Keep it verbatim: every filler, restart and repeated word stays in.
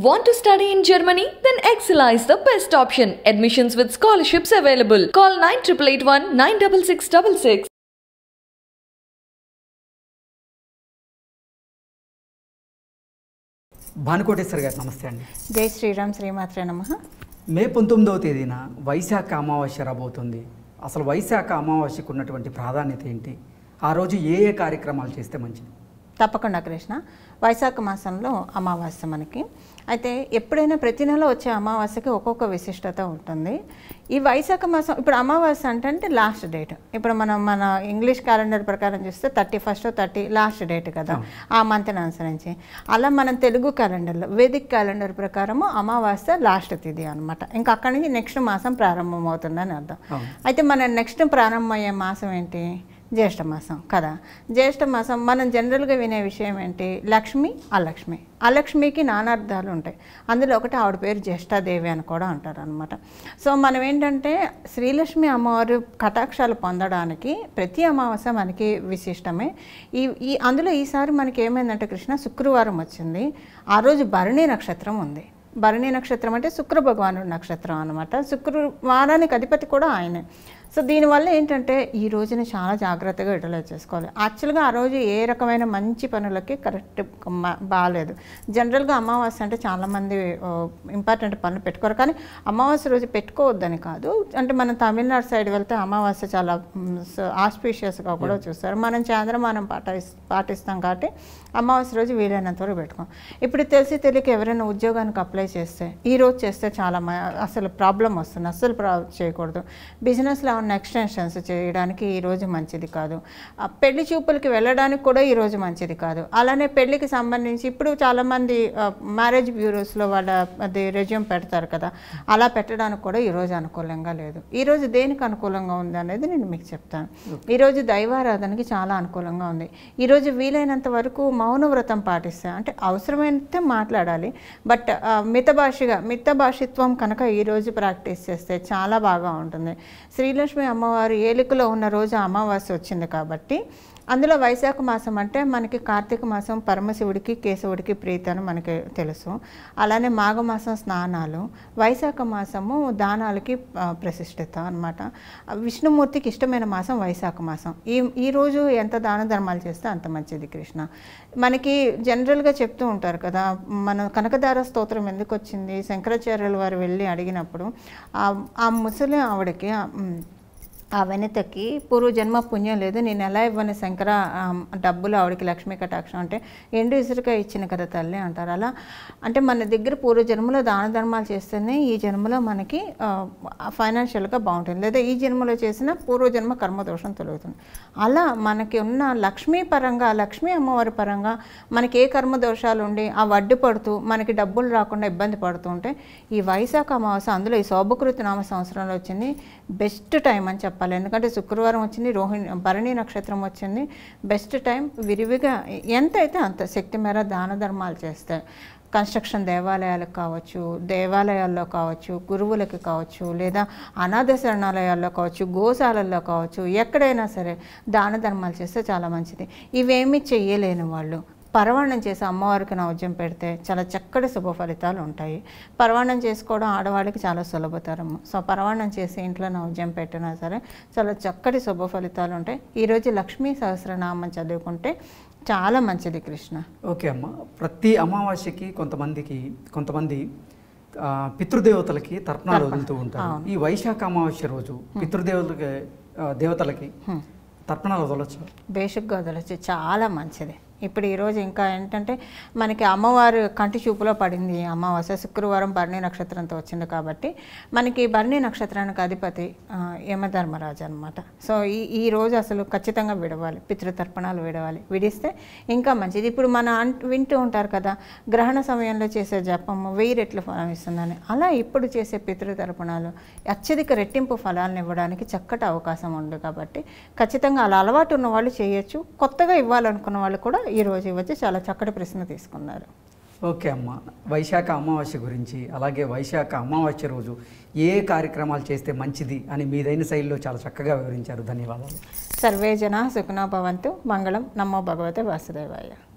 Want to study in Germany? Then Excella is the best option. Admissions with scholarships available. Call nine eight eight one nine six six six six. Bhanu Koteswari గారు నమస్తే అండి. జై శ్రీరామ్ శ్రీమాత్రే నమః. మే పంతొమ్మిదవ తేదీన వైశాఖ అమావాస్య రాబోతుంది. అసలు వైశాఖ అమావాస్యకు ఉన్నటువంటి ప్రాధాన్యత ఏంటి? ఆ రోజు ఏ ఏ కార్యక్రమాలు చేస్తే మంచిది? తప్పకుండా కృష్ణ. వైశాఖ మాసంలో అమావాస్య మనకి అయితే ఎప్పుడైనా ప్రతి నెల వచ్చే అమావాస్యకి ఒక్కొక్క విశిష్టత ఉంటుంది. ఈ వైశాఖ మాసం ఇప్పుడు అమావాస్య అంటే అంటే లాస్ట్ డేట్. ఇప్పుడు మనం మన ఇంగ్లీష్ క్యాలెండర్ ప్రకారం చూస్తే thirty first thirty last date కదా, ఆ మంత్ని అనుసరించి. అలా మనం తెలుగు క్యాలెండర్లో వేదిక్ క్యాలెండర్ ప్రకారము అమావాస్య లాస్ట్ తిథి అనమాట. ఇంకా అక్కడి నుంచి నెక్స్ట్ మాసం ప్రారంభం అవుతుందని అర్థం. అయితే మన నెక్స్ట్ ప్రారంభమయ్యే మాసం ఏంటి? జ్యేష్ఠ మాసం కదా. జ్యేష్ఠ మాసం మనం జనరల్గా వినే విషయం ఏంటి? లక్ష్మి అలక్ష్మి. అలక్ష్మికి నానార్థాలు ఉంటాయి. అందులో ఒకటి ఆవిడ పేరు జ్యేష్ఠాదేవి అని కూడా అంటారు అనమాట. సో మనం ఏంటంటే శ్రీలక్ష్మి అమ్మవారు కటాక్షాలు పొందడానికి ప్రతి అమావాస్య మనకి విశిష్టమే. ఈ ఈ అందులో ఈసారి మనకి ఏమైందంటే కృష్ణ, శుక్రవారం వచ్చింది. ఆ రోజు భరణి నక్షత్రం ఉంది. భరణి నక్షత్రం అంటే శుక్ర భగవానుడి నక్షత్రం అనమాట. శుక్రవారానికి అధిపతి కూడా ఆయనే. సో దీనివల్ల ఏంటంటే ఈ రోజుని చాలా జాగ్రత్తగా యూటిలైజ్ చేసుకోవాలి. యాక్చువల్గా ఆ రోజు ఏ రకమైన మంచి పనులకి కరెక్ట్ బాగాలేదు. జనరల్గా అమావాస్య అంటే చాలామంది ఇంపార్టెంట్ పనులు పెట్టుకోరు, కానీ అమావాస్య రోజు పెట్టుకోవద్దని కాదు. అంటే మనం తమిళనాడు సైడ్ వెళ్తే అమావాస్య చాలా ఆస్పీషియస్గా కూడా చూస్తారు. మనం చాంద్రమానం పాటి పాటిస్తాం కాబట్టి అమావాస్య రోజు వీలైనంత వరకు పెట్టుకోం. ఇప్పుడు తెలిసి తెలియక ఎవరైనా ఉద్యోగానికి అప్లై చేస్తే ఈ రోజు చేస్తే చాలా అసలు ప్రాబ్లం వస్తుంది. అస్సలు ప్రా చేయకూడదు. బిజినెస్లో ఉన్న ఎక్స్టెన్షన్స్ చేయడానికి ఈరోజు మంచిది కాదు. పెళ్లి చూపులకి వెళ్ళడానికి కూడా ఈరోజు మంచిది కాదు. అలానే పెళ్లికి సంబంధించి ఇప్పుడు చాలామంది మ్యారేజ్ బ్యూరోస్లో వాళ్ళ అది రెజ్యూమ్ పెడతారు కదా, అలా పెట్టడానికి కూడా ఈరోజు అనుకూలంగా లేదు. ఈరోజు దేనికి అనుకూలంగా ఉంది అనేది నేను మీకు చెప్తాను. ఈరోజు దైవారాధనకి చాలా అనుకూలంగా ఉంది. ఈరోజు వీలైనంత వరకు మౌన వ్రతం పాటిస్తే, అంటే అవసరమైతే మాట్లాడాలి, బట్ మితభాషిగా మితభాషిత్వం కనుక ఈరోజు ప్రాక్టీస్ చేస్తే చాలా బాగా ఉంటుంది. శ్రీలక్ష్మి అమ్మవారు ఏలికలో ఉన్న రోజు అమావాస్య వచ్చింది కాబట్టి అందులో వైశాఖ మాసం అంటే మనకి కార్తీక మాసం పరమశివుడికి కేశవుడికి ప్రీతి అని మనకి తెలుసు. అలానే మాఘమాసం స్నానాలు, వైశాఖ మాసము దానాలకి ప్రతిష్ఠిత అనమాట. విష్ణుమూర్తికి ఇష్టమైన మాసం వైశాఖ మాసం. ఈ ఈరోజు ఎంత దాన ధర్మాలు చేస్తే అంత మంచిది కృష్ణ. మనకి జనరల్గా చెప్తూ ఉంటారు కదా, మన కనకదార స్తోత్రం ఎందుకు వచ్చింది? శంకరాచార్యుల వారు వెళ్ళి అడిగినప్పుడు ఆ ముసలి ఆవిడకి ఆ వెనితకి పూర్వజన్మ పుణ్యం లేదు, నేను ఎలా ఇవ్వను శంకర డబ్బులు ఆవిడకి లక్ష్మీ కటాక్షం అంటే, ఎండు ఇసురుగా ఇచ్చిన కదా తల్లి అంటారు. అలా అంటే మన దగ్గర పూర్వజన్మలో దాన ధర్మాలు చేస్తేనే ఈ జన్మలో మనకి ఫైనాన్షియల్గా బాగుంటుంది, లేదా ఈ జన్మలో చేసిన పూర్వజన్మ కర్మదోషం తొలుగుతుంది. అలా మనకి ఉన్న లక్ష్మీ పరంగా, లక్ష్మీ అమ్మవారి పరంగా మనకి ఏ కర్మదోషాలు ఉండి ఆ వడ్డీ పడుతూ మనకి డబ్బులు రాకుండా ఇబ్బంది పడుతూ ఉంటే ఈ వైశాఖ అమావాస్య, అందులో ఈ శోభకృతి నామ సంవత్సరంలో వచ్చింది బెస్ట్ టైం అని చెప్పాలి. ఎందుకంటే శుక్రవారం వచ్చింది, రోహిణి భరణి నక్షత్రం వచ్చింది, బెస్ట్ టైం. విరివిగా ఎంత అయితే అంత శక్తి మేర దాన ధర్మాలు చేస్తే, కన్స్ట్రక్షన్ దేవాలయాలకు కావచ్చు, దేవాలయాల్లో కావచ్చు, గురువులకి కావచ్చు, లేదా అనాథ శరణాలయాల్లో కావచ్చు, గోశాలల్లో కావచ్చు, ఎక్కడైనా సరే దాన ధర్మాలు చేస్తే చాలా మంచిది. ఇవేమీ చెయ్యలేని వాళ్ళు పరవాణం చేసి అమ్మవారికి నైవేద్యం పెడితే చాలా చక్కటి శుభ ఫలితాలు ఉంటాయి. పరవాణం చేసుకోవడం ఆడవాళ్ళకి చాలా సులభతరము. సో పరవాణం చేసి ఇంట్లో నైవేద్యం పెట్టినా సరే చాలా చక్కటి శుభ ఫలితాలు ఉంటాయి. ఈరోజు లక్ష్మీ సహస్రనామం చదువుకుంటే చాలా మంచిది కృష్ణ. ఓకే అమ్మ, ప్రతి అమావాస్యకి కొంతమందికి కొంతమంది పితృదేవతలకి తర్పణాలు వదులుతూ ఉంటారు. ఈ వైశాఖ అమావాస్య రోజు పితృదేవతలకి దేవతలకి తర్పణాలు వదలొచ్చు? బేసిక్గా వదలొచ్చు, చాలా మంచిది. ఇప్పుడు ఈరోజు ఇంకా ఏంటంటే మనకి అమ్మవారు కంటి చూపులో పడింది అమావాస్య, శుక్రవారం భరణి నక్షత్రంతో వచ్చింది కాబట్టి మనకి భరణి నక్షత్రానికి అధిపతి యమధర్మరాజు అనమాట. సో ఈ ఈ రోజు అసలు ఖచ్చితంగా విడవాలి, పితృతర్పణాలు విడవాలి. విడిస్తే ఇంకా మంచిది. ఇప్పుడు మన వింటూ ఉంటారు కదా, గ్రహణ సమయంలో చేసే జపము వెయ్యి రెట్లు ఫలం ఇస్తుందని, అలా ఇప్పుడు చేసే పితృతర్పణాలు అత్యధిక రెట్టింపు ఫలాలను ఇవ్వడానికి చక్కటి అవకాశం ఉంది. కాబట్టి ఖచ్చితంగా అలా అలవాటు ఉన్న వాళ్ళు చేయొచ్చు. కొత్తగా ఇవ్వాలనుకున్న వాళ్ళు కూడా ఈరోజు వచ్చి చాలా చక్కటి ప్రశ్న తీసుకున్నారు. ఓకే అమ్మ, వైశాఖ అమావాస్య గురించి, అలాగే వైశాఖ అమావాస్య రోజు ఏ కార్యక్రమాలు చేస్తే మంచిది అని మీదైన శైలిలో చాలా చక్కగా వివరించారు. ధన్యవాదాలు. సర్వే జనా సుఖినో భవంతు. మంగళం. నమో భగవతే వాసుదేవాయ.